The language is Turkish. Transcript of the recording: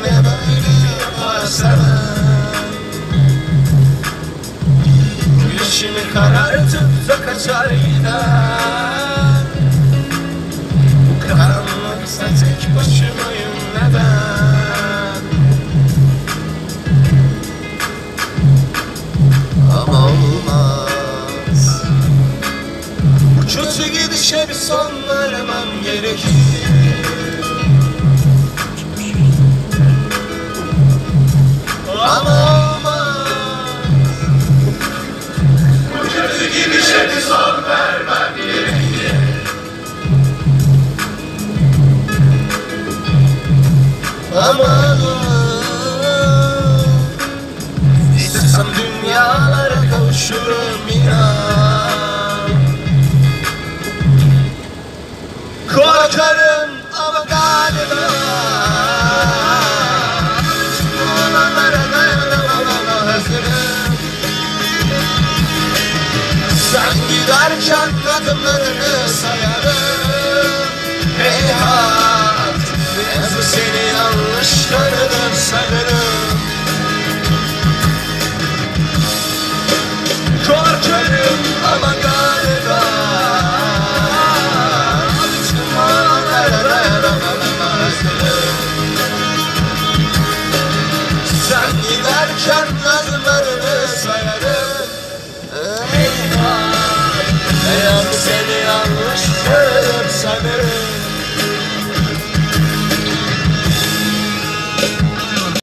yine böyle yaparsan güneşimi karartıp da kaçar gider. Karanlıksa tek başımayım neden? Ama olmaz, bu kötü gidişe bir son vermem gerekir. Ama olmaz, bu kötü gidişe bir son vermem gerekir. Aman İstesem dünyalara kavuşurum inan. Korkarım ama galiba bu olanlara dayanamam, hazırım. Sen giderken adımlarını sayarım. Heyhat, biraz seni yanlış tanıdım sanırım. Korkarım ama galiba bütün olanlara dayanamam, hazırım. Sen giderken adımlarını sayarım. Heyhat, seni yanlış tanıdım sanırım.